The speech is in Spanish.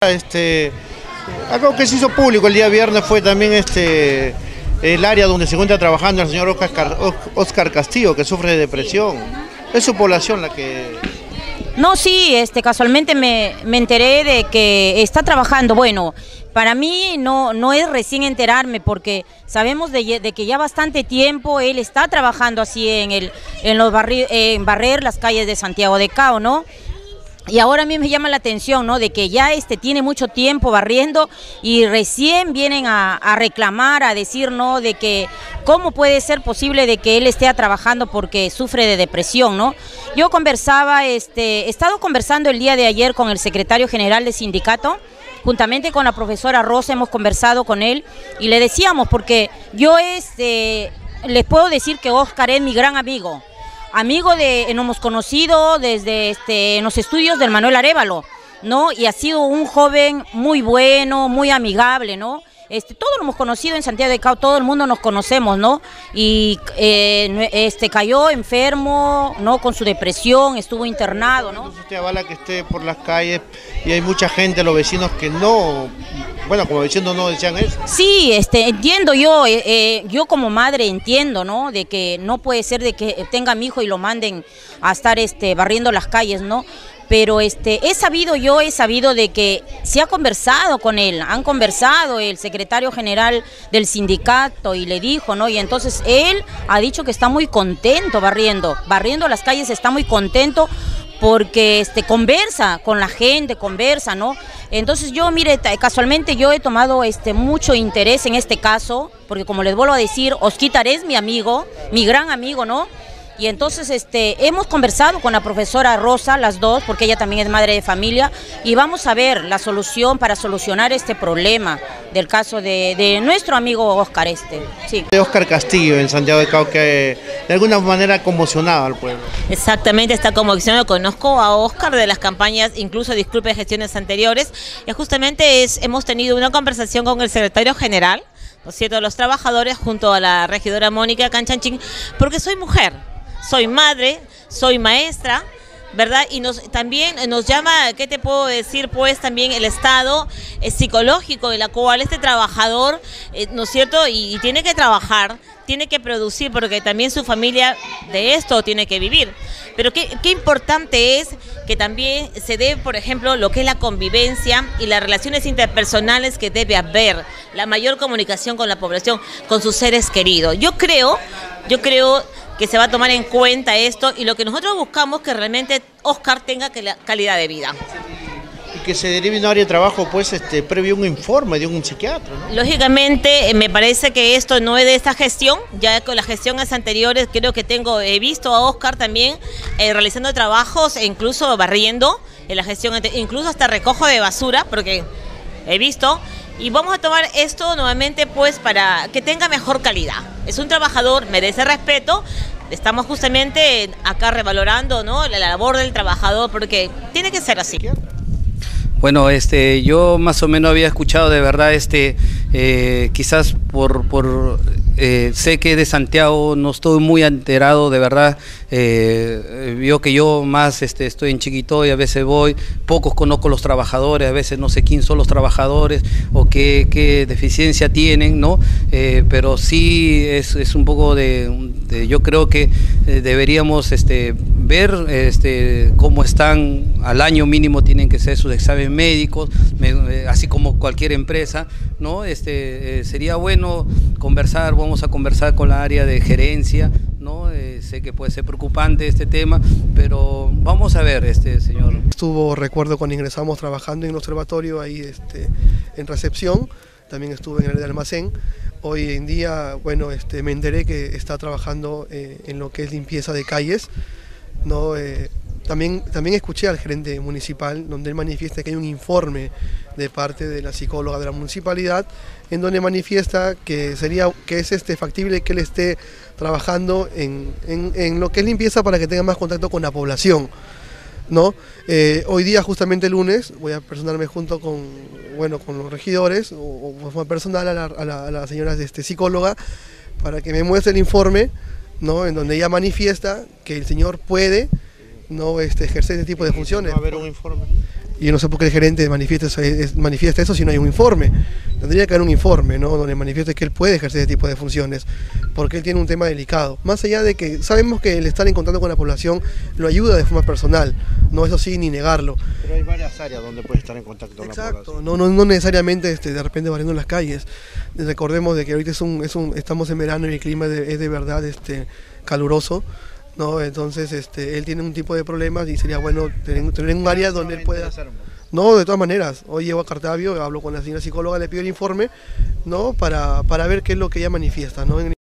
Algo que se hizo público el día viernes fue también el área donde se encuentra trabajando el señor Oscar Castillo, que sufre de depresión. Es su población la que... No, sí, casualmente me enteré de que está trabajando. Bueno, para mí no es recién enterarme, porque sabemos de que ya bastante tiempo él está trabajando así en barrer las calles de Santiago de Cao, ¿no? Y ahora a mí me llama la atención, ¿no?, de que ya tiene mucho tiempo barriendo y recién vienen a reclamar, a decir, ¿no?, de que cómo puede ser posible de que él esté trabajando porque sufre de depresión, ¿no? Yo conversaba, he estado conversando el día de ayer con el secretario general del sindicato, juntamente con la profesora Rosa, hemos conversado con él y le decíamos, porque yo les puedo decir que Oscar es mi gran amigo. Nos hemos conocido desde en los estudios del Manuel Arévalo, ¿no? Y ha sido un joven muy bueno, muy amigable, ¿no? Todos lo hemos conocido en Santiago de Cao, todo el mundo nos conocemos, ¿no? Y cayó enfermo, ¿no?, con su depresión, estuvo internado, ¿no? Entonces usted avala que esté por las calles y hay mucha gente, los vecinos que no... Bueno, como vecinos no decían eso. Sí, entiendo yo como madre entiendo, ¿no?, de que no puede ser de que tenga a mi hijo y lo manden a estar barriendo las calles, ¿no? Pero he sabido de que se ha conversado con él, han conversado el secretario general del sindicato y le dijo, ¿no? Y entonces él ha dicho que está muy contento barriendo las calles, está muy contento porque conversa con la gente, conversa, ¿no? Entonces yo, mire, casualmente yo he tomado mucho interés en este caso, porque como les vuelvo a decir, Osquitar es mi amigo, mi gran amigo, ¿no? Y entonces hemos conversado con la profesora Rosa, las dos, porque ella también es madre de familia, y vamos a ver la solución para solucionar este problema del caso de nuestro amigo Oscar sí. Oscar Castillo en Santiago de Cao, que de alguna manera ha conmocionado al pueblo. Exactamente, está conmocionado. Conozco a Oscar de las campañas, incluso disculpe, gestiones anteriores, y justamente hemos tenido una conversación con el secretario general, ¿no es cierto?, de los trabajadores, junto a la regidora Mónica Canchanchín, porque soy mujer. Soy madre, soy maestra, ¿verdad? Y también nos llama, ¿qué te puedo decir? Pues también el estado psicológico en la cual este trabajador, ¿no es cierto? Y tiene que trabajar, tiene que producir, porque también su familia de esto tiene que vivir. Pero qué importante es que también se dé, por ejemplo, lo que es la convivencia y las relaciones interpersonales que debe haber, la mayor comunicación con la población, con sus seres queridos. Yo creo que se va a tomar en cuenta esto, y lo que nosotros buscamos que realmente Oscar tenga calidad de vida. Y que se derive un área de trabajo, pues, previo un informe de un psiquiatra, ¿no? Lógicamente, me parece que esto no es de esta gestión, ya con las gestiones anteriores creo que he visto a Oscar también realizando trabajos, e incluso barriendo en la gestión, incluso hasta recojo de basura, porque he visto. Y vamos a tomar esto nuevamente, pues, para que tenga mejor calidad. Es un trabajador, merece respeto. Estamos justamente acá revalorando, ¿no?, la labor del trabajador, porque tiene que ser así. Bueno, yo más o menos había escuchado de verdad, quizás sé que de Santiago no estoy muy enterado, de verdad. Vio que yo más estoy en Chiquito y a veces voy, pocos conozco los trabajadores, a veces no sé quién son los trabajadores o qué deficiencia tienen, ¿no? Pero sí es un poco yo creo que deberíamos ver cómo están. Al año mínimo tienen que ser sus exámenes médicos, así como cualquier empresa, ¿no? Sería bueno conversar, vamos a conversar con la área de gerencia, ¿no? Sé que puede ser preocupante este tema, pero vamos a ver, señor. Recuerdo cuando ingresamos trabajando en el observatorio, ahí en recepción, también estuve en el de almacén. Hoy en día, bueno, me enteré que está trabajando en lo que es limpieza de calles, ¿no? También escuché al gerente municipal, donde él manifiesta que hay un informe de parte de la psicóloga de la municipalidad, en donde manifiesta que es factible que él esté trabajando en lo que es limpieza para que tenga más contacto con la población, ¿no? Hoy día, justamente el lunes, voy a personarme junto con los regidores, o forma personal a la señora psicóloga, para que me muestre el informe, ¿no?, en donde ella manifiesta que el señor puede no ejercer este tipo de funciones. ¿Va a haber un informe? Y yo no sé por qué el gerente manifiesta eso si no hay un informe. Tendría que haber un informe, ¿no?, donde manifieste que él puede ejercer ese tipo de funciones, porque él tiene un tema delicado. Más allá de que sabemos que el estar en contacto con la población lo ayuda de forma personal, no eso sí, ni negarlo. Pero hay varias áreas donde puede estar en contacto con la población. No necesariamente de repente barriendo en las calles. Recordemos de que ahorita estamos en verano y el clima es de verdad caluroso, ¿no? Entonces él tiene un tipo de problemas y sería bueno tener un área donde él pueda... No, de todas maneras, hoy llego a Cartavio, hablo con la señora psicóloga, le pido el informe, ¿no?, para ver qué es lo que ella manifiesta, ¿no?